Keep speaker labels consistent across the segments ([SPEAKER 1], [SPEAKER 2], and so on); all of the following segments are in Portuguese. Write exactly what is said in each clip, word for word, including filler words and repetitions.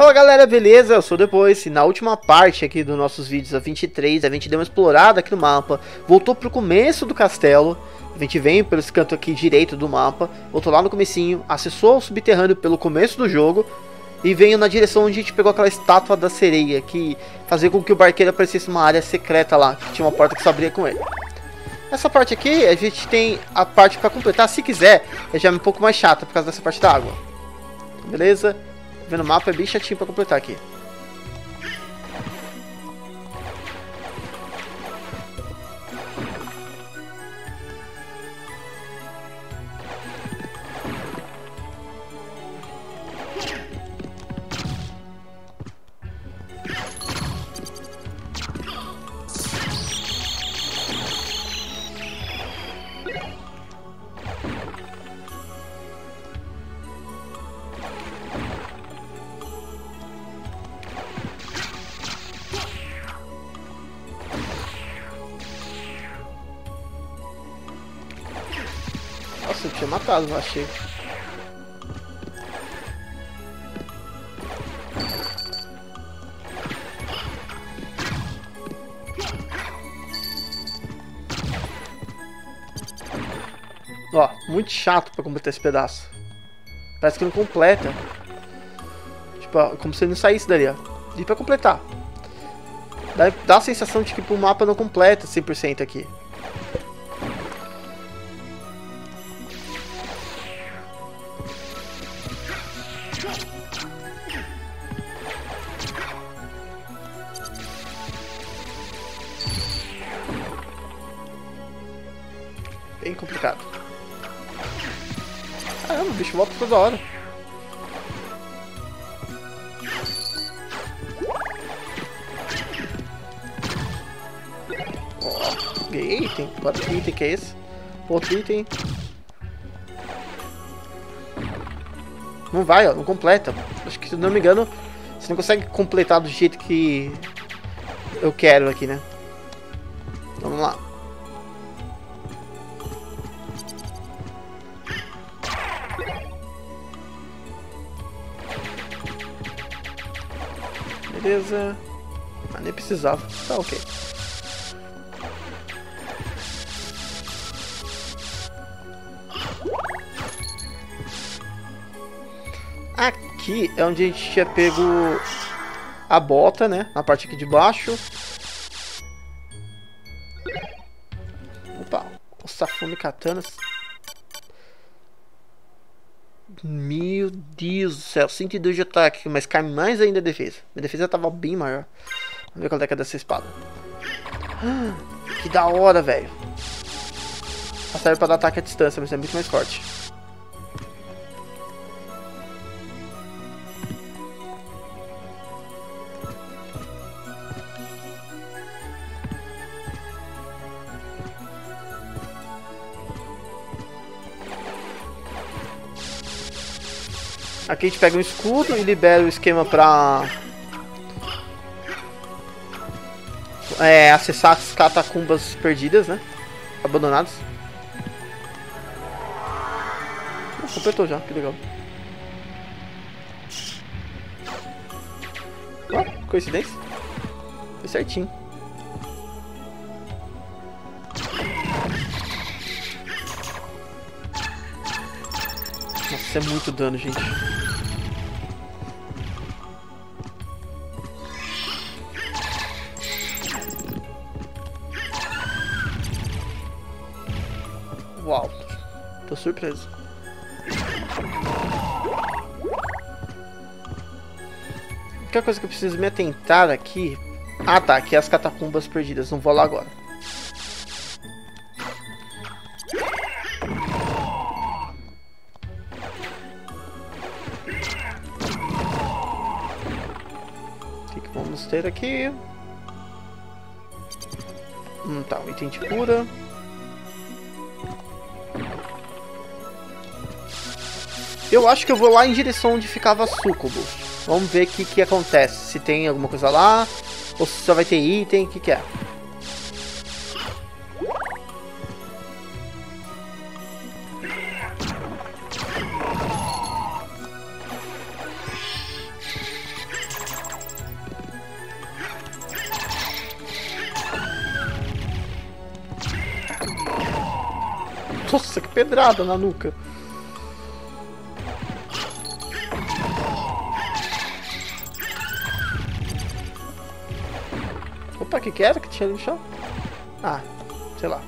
[SPEAKER 1] Fala galera, beleza? Eu sou o Depois e na última parte aqui dos nossos vídeos, a vinte e três, a gente deu uma explorada aqui no mapa, voltou pro começo do castelo, a gente vem pelo esse canto aqui direito do mapa, voltou lá no comecinho, acessou o subterrâneo pelo começo do jogo e veio na direção onde a gente pegou aquela estátua da sereia, que fazia com que o barqueiro aparecesse uma área secreta lá, que tinha uma porta que só abria com ele. Essa parte aqui, a gente tem a parte pra completar, se quiser, é já um pouco mais chata por causa dessa parte da água. Beleza? Vendo o mapa é bem chatinho pra completar aqui. Nossa, eu tinha matado, eu achei. Ó, muito chato pra completar esse pedaço. Parece que não completa. Tipo, ó, como se ele não saísse dali, ó. E pra completar. Dá, dá a sensação de que o mapa não completa cem por cento aqui. Bem complicado. Caramba, o bicho volta toda hora. Ó, ganhei item. Bota que item que é esse? Outro item. Não vai, ó, não completa. Acho que, se não me engano, você não consegue completar do jeito que eu quero aqui, né? Vamos lá. Beleza. Ah, nem precisava. Tá ok. Aqui é onde a gente tinha pego a bota, né? Na parte aqui de baixo. Opa. O Safune Katanas. Meu Deus do céu, cento e dois de ataque, mas cai mais ainda a defesa. Minha defesa tava bem maior. Vamos ver qual é que é dessa espada. Ah, que da hora, velho. Ela serve pra dar ataque à distância, mas é muito mais forte. Aqui a gente pega um escudo e libera o esquema pra é, acessar as catacumbas perdidas, né? Abandonadas. Oh, completou já, que legal. Oh, coincidência. Foi certinho. Nossa, isso é muito dano, gente. Uau, tô surpreso. A única coisa que eu preciso me atentar aqui... Ah tá, aqui é as catacumbas perdidas, não vou lá agora. O que que vamos ter aqui? Hum, tá, um item de cura. Eu acho que eu vou lá em direção onde ficava Sucubo. Vamos ver o que, que acontece. Se tem alguma coisa lá. Ou se só vai ter item. O que, que é? Nossa, que pedrada na nuca. Opa, o que que era que tinha ali no chão? Ah, sei lá.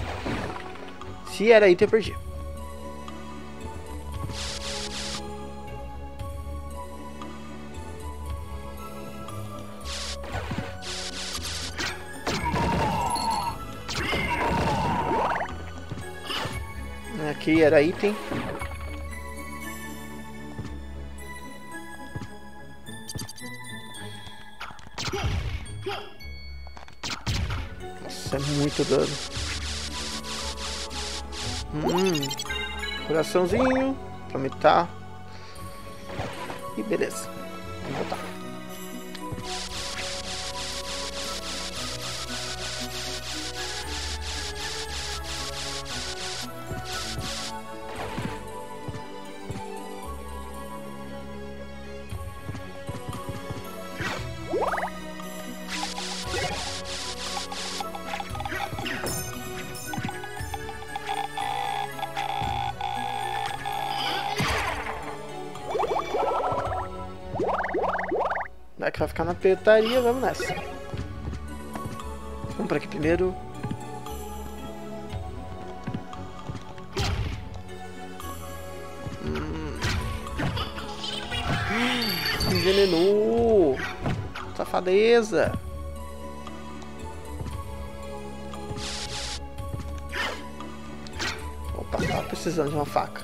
[SPEAKER 1] Se era item, eu perdi. Aqui era item. Nossa, é muito dano. Hum, coraçãozinho pra aumentar. E beleza. Vamos voltar. Vai que vai ficar na pretaria, vamos nessa. Vamos por aqui primeiro. Hum. Envenenou! Safadeza! Opa, tava precisando de uma faca.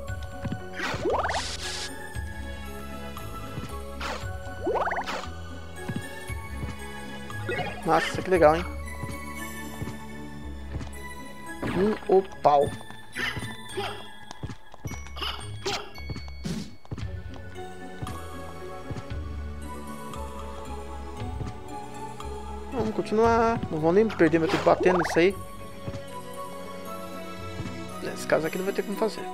[SPEAKER 1] Nossa, que legal, hein? Um opal. Vamos continuar. Não vou nem perder meu tempo batendo nisso aí. Nesse caso aqui não vai ter como fazer.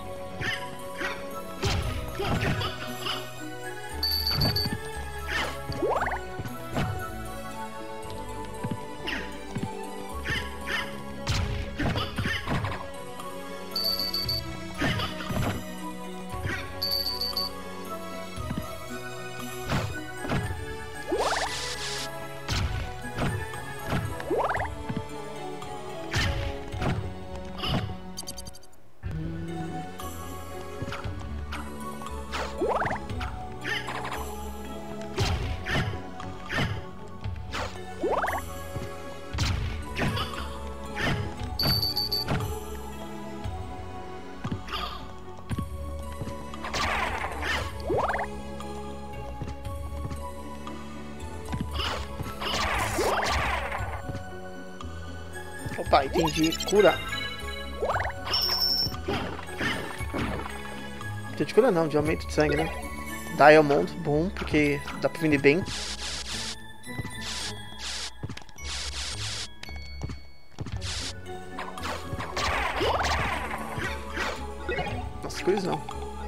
[SPEAKER 1] Opa, entendi. Cura. De cura não, de aumento de sangue, né? Diamond, bom, porque dá pra vender bem. Nossa, cruzes não.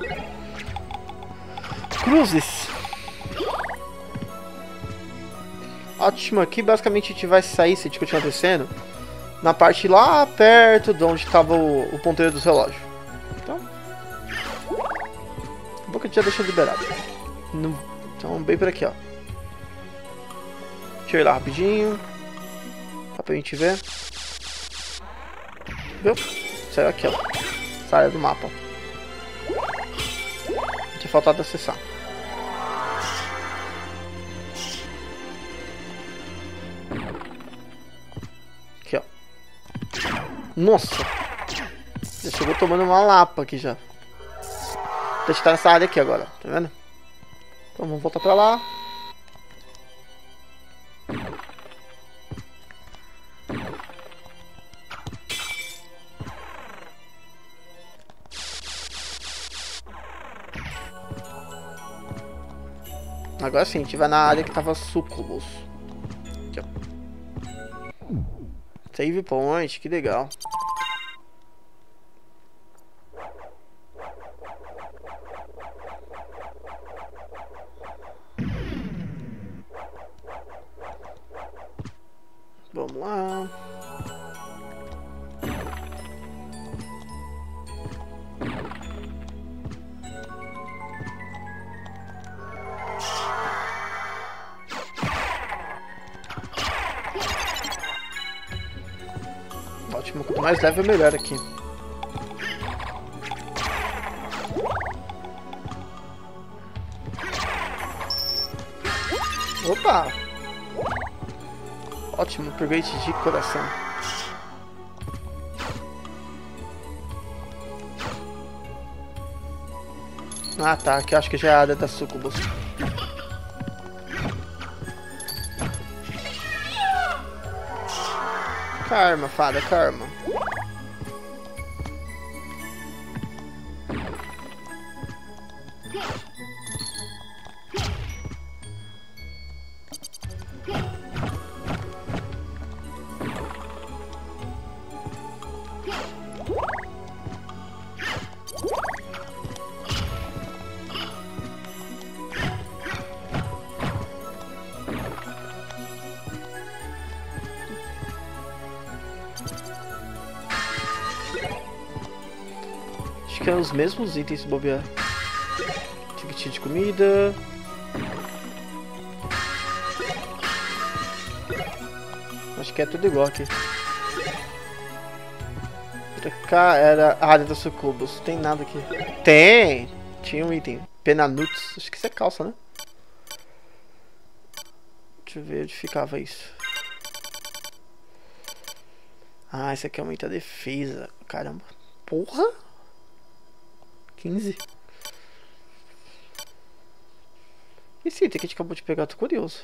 [SPEAKER 1] Cruzes. Ótimo, aqui basicamente a gente vai sair, se a gente continuar descendo, na parte lá perto de onde estava o, o ponteiro dos relógios. Então, a boca já deixou liberado. No, então, bem por aqui, ó. Deixa eu ir lá rapidinho. Só pra gente ver. Viu? Saiu aqui, ó. Essa área do mapa. Tinha faltado acessar. Aqui, ó. Nossa! Já chegou tomando uma lapa aqui já. Deixa eu estar nessa área aqui agora, tá vendo? Então vamos voltar pra lá. Agora sim, a gente vai na área que tava sucubus. Aqui, ó. Save point, que legal. Vamos lá. Quanto mais level, melhor aqui. Opa! Ótimo, upgrade de coração. Ah tá, aqui eu acho que já é a área da Sucubus. Karma, fada, karma. Acho que é os mesmos itens se bobear. Ticket de comida. Acho que é tudo igual aqui. Pra cá era a área dos sucubus. Tem nada aqui. Tem! Tinha um item. Penanuts. Acho que isso é calça, né? Deixa eu ver onde ficava isso. Ah, esse aqui aumenta a defesa. Caramba. Porra! quinze. Esse item que a gente acabou de pegar, tô curioso.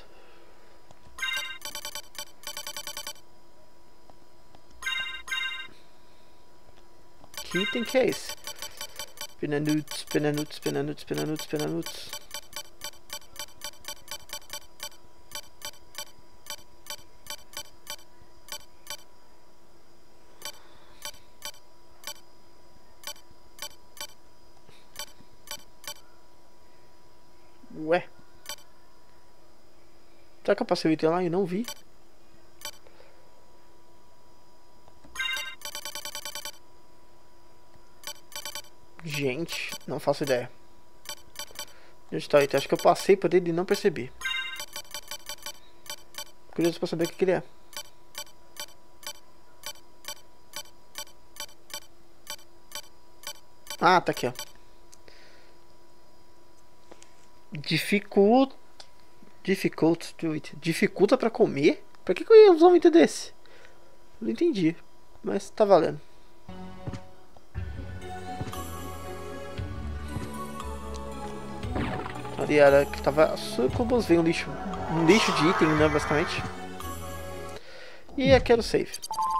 [SPEAKER 1] Que item que é esse? Penanuts, penanuts, penanuts, penanuts, penanuts. Ué. Será que eu passei o item lá e não vi? Gente, não faço ideia. Onde está o item? Acho que eu passei por ele e não percebi. Curioso pra saber o que, que ele é. Ah, tá aqui, ó. Dificulta. Dificulta to eat. Dificulta pra comer? Pra que, que eu ia usar um item desse? Não entendi. Mas tá valendo. Ali era que tava. Sucubus, veio um lixo. Um lixo de item, né? Basicamente. E aqui era o save.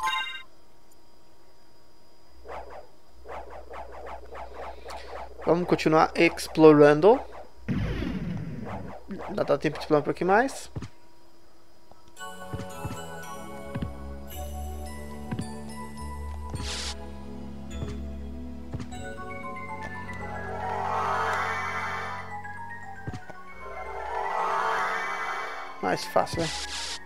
[SPEAKER 1] Vamos continuar explorando. Ainda dá tempo de explorar um pouquinho mais. Mais fácil, né?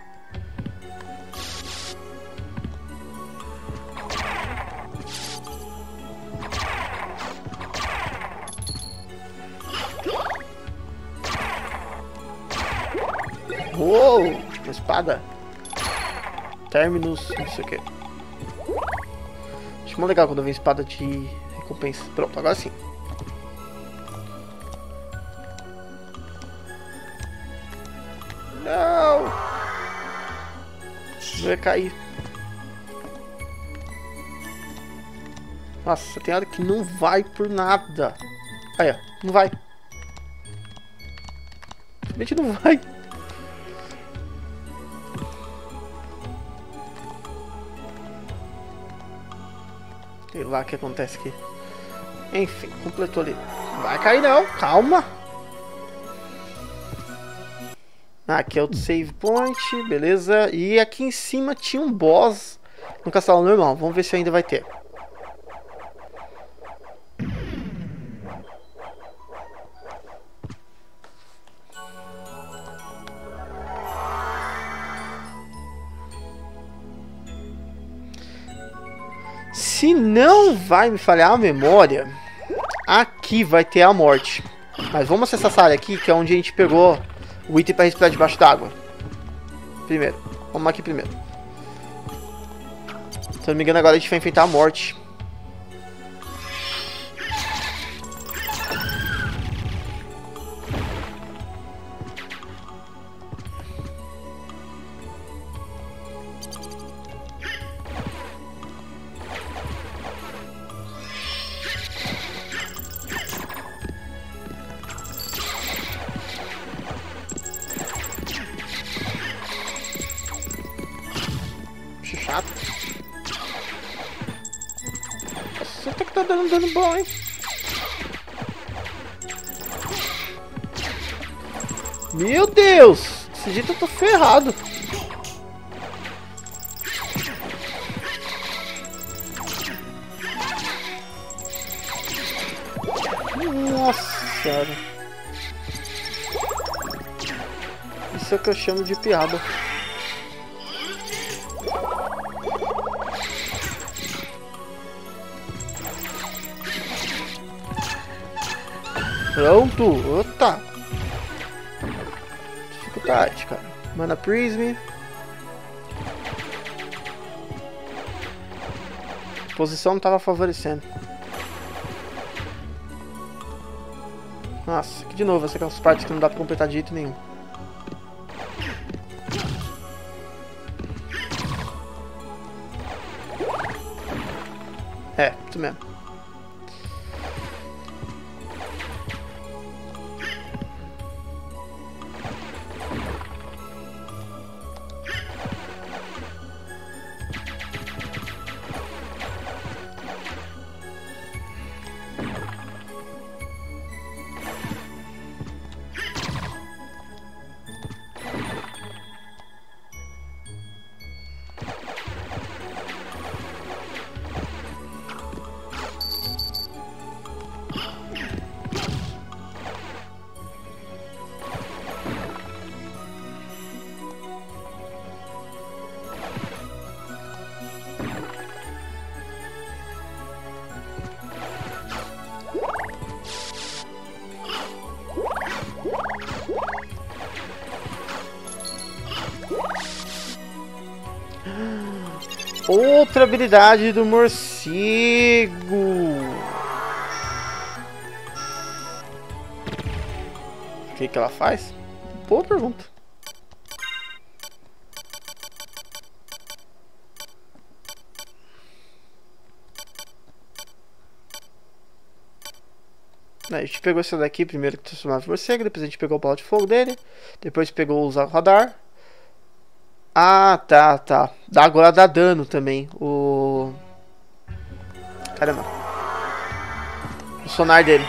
[SPEAKER 1] Uou! Uma espada. Terminus, não sei o que. Acho muito legal quando vem espada de recompensa. Pronto, agora sim. Não! Vai cair. Nossa, tem hora que não vai por nada. Aí, ó, não vai. Simplesmente não vai. Sei lá o que acontece aqui. Enfim, completou ali. Vai cair não, calma. Aqui é o save point, beleza. E aqui em cima tinha um boss no castelo normal. Vamos ver se ainda vai ter. Se não vai me falhar a memória, aqui vai ter a morte. Mas vamos acessar essa área aqui, que é onde a gente pegou o item para respirar debaixo d'água. Primeiro, vamos aqui primeiro. Se eu não me engano, agora a gente vai enfrentar a morte. Chato. Nossa, até que tá dando dano bom, hein? Meu Deus! Desse jeito eu tô ferrado. Nossa senhora. Isso é o que eu chamo de piada. Pronto, opa! Dificuldade, cara. Mana Prism. Posição não tava favorecendo. Nossa, aqui de novo, essa é aquelas partes que não dá pra completar de jeito nenhum. É, isso mesmo. Outra habilidade do morcego. O que que ela faz? Boa pergunta. A gente pegou essa daqui primeiro, que transformava em morcego. Depois a gente pegou o bola de fogo dele. Depois pegou o radar. Ah, tá, tá. Dá, agora dá dano também. O... Caramba. O sonar dele.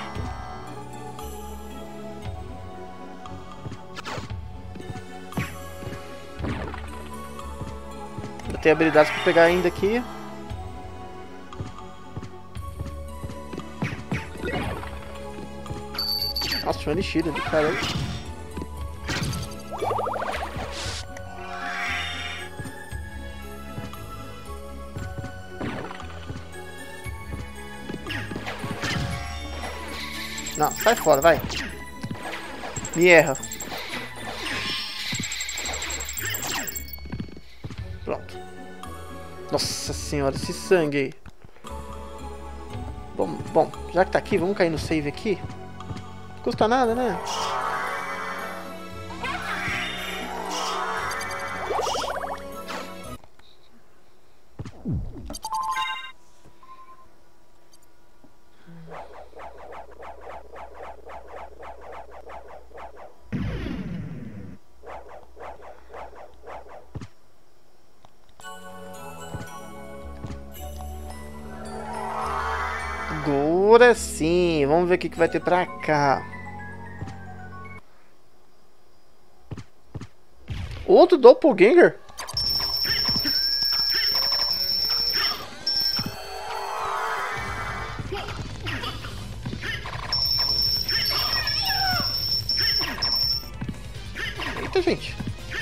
[SPEAKER 1] Eu tenho habilidades pra pegar ainda aqui. Nossa, tinha uma lixida do caralho. Não, sai fora, vai. Me erra. Pronto. Nossa senhora, esse sangue aí. Bom, bom, já que tá aqui, vamos cair no save aqui. Não custa nada, né? Agora sim, vamos ver o que, que vai ter pra cá. Outro Doppelganger? Eita, gente.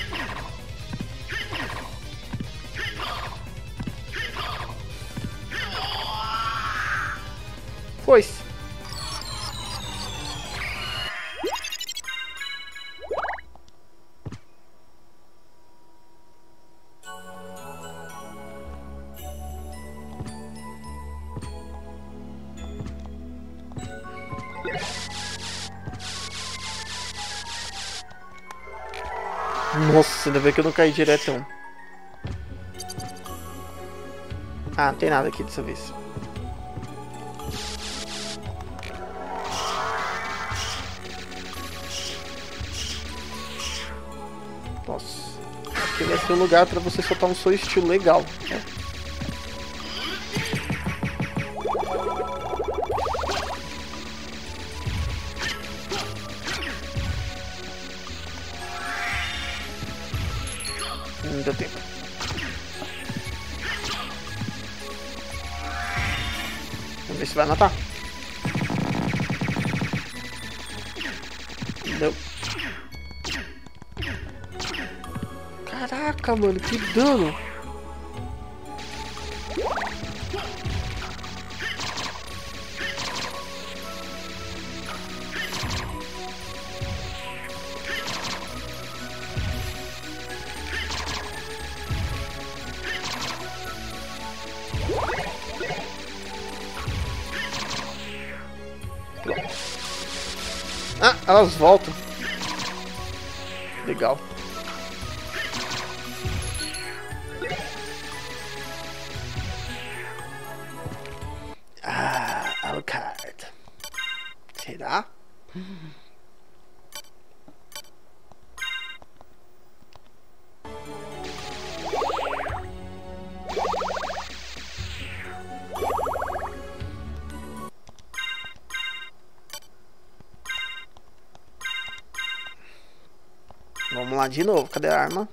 [SPEAKER 1] Foi-se. Nossa, ainda bem que eu não caí diretão. Ah, não tem nada aqui dessa vez. Nossa. Aqui vai ser um lugar pra você soltar um seu estilo legal, né? Não deu tempo. Vamos ver se vai matar. Deu. Caraca, mano, que dano! Ah, elas voltam. Legal. Ah, Alucard. Será? Vamos lá de novo, cadê a arma?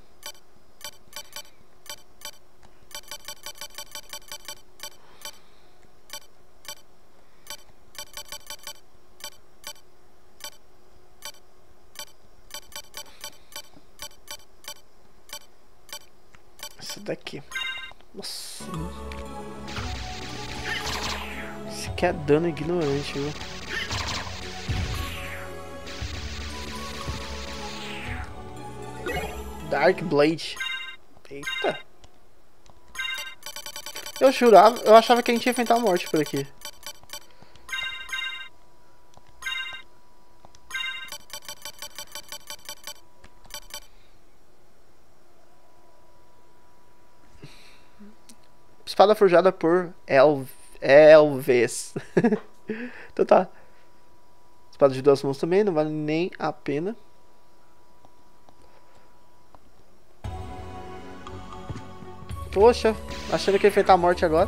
[SPEAKER 1] Essa daqui. Nossa. Isso aqui é dano ignorante, viu? Dark Blade. Eita. Eu jurava, eu achava que a gente ia enfrentar a morte por aqui. Espada forjada por El... Elves. Então tá. Espada de duas mãos também, não vale nem a pena. Poxa, achando que ia enfrentar a morte agora.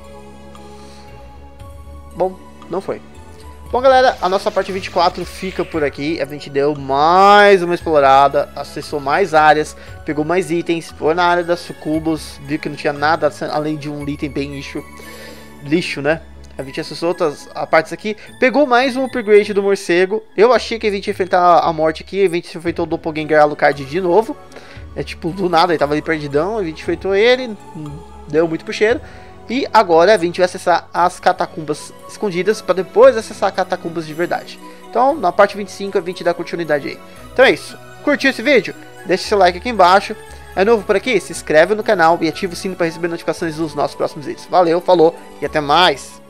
[SPEAKER 1] Bom, não foi. Bom, galera, a nossa parte vinte e quatro fica por aqui. A gente deu mais uma explorada, acessou mais áreas, pegou mais itens, foi na área das sucubos, viu que não tinha nada além de um item bem lixo, lixo, né? A gente acessou outras partes aqui, pegou mais um upgrade do morcego. Eu achei que a gente ia enfrentar a morte aqui, a gente enfrentou o Doppelganger Alucard de novo. É tipo, do nada, ele tava ali perdidão, a gente enfrentou ele, deu muito pro cheiro. E agora a gente vai acessar as catacumbas escondidas para depois acessar catacumbas de verdade. Então, na parte vinte e cinco a gente dá continuidade aí. Então é isso. Curtiu esse vídeo? Deixa seu like aqui embaixo. É novo por aqui? Se inscreve no canal e ativa o sino para receber notificações dos nossos próximos vídeos. Valeu, falou e até mais!